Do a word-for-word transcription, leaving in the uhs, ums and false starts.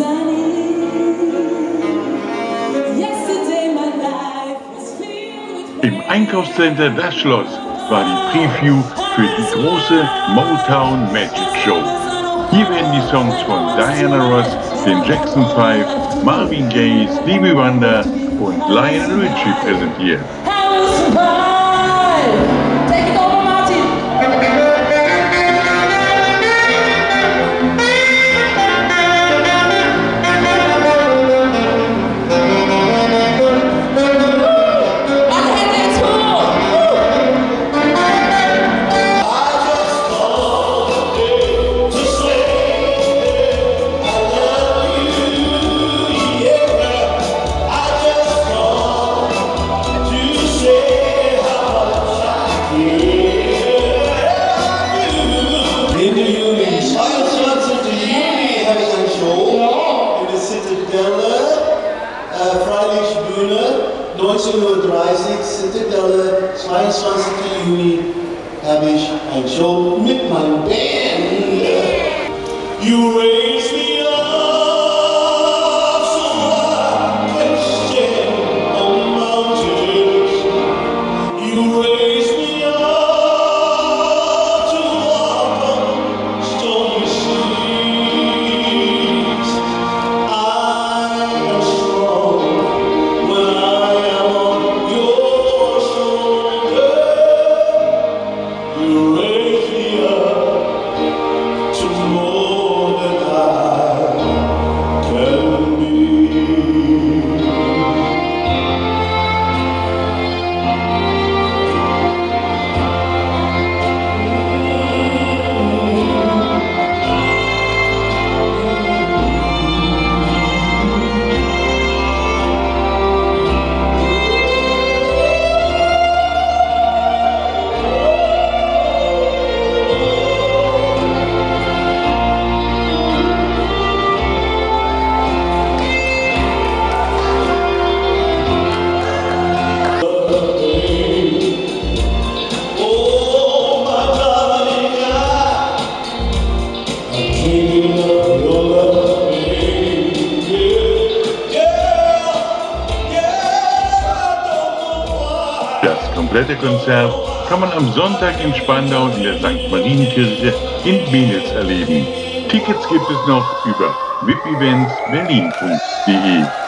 Im Einkaufscenter Das Schloss war die Preview für die große Motown Magic Show. Hier werden die Songs von Diana Ross, den Jackson Five, Marvin Gaye, Stevie Wonder und Lionel Richie präsentiert. Ende Juli, zweiundzwanzigsten Juli habe ich eine Show in der Zitadelle, äh, Freilichtbühne, neunzehn Uhr dreißig, Zitadelle, zweiundzwanzigsten Juli habe ich eine Show mit meiner Band. You raise me up so I can stand on mountains. You raise me up. Das komplette Konzert kann man am Sonntag in Spandau in der Sankt Marienkirche in Benitz erleben. Tickets gibt es noch über wipevents berlin punkt de.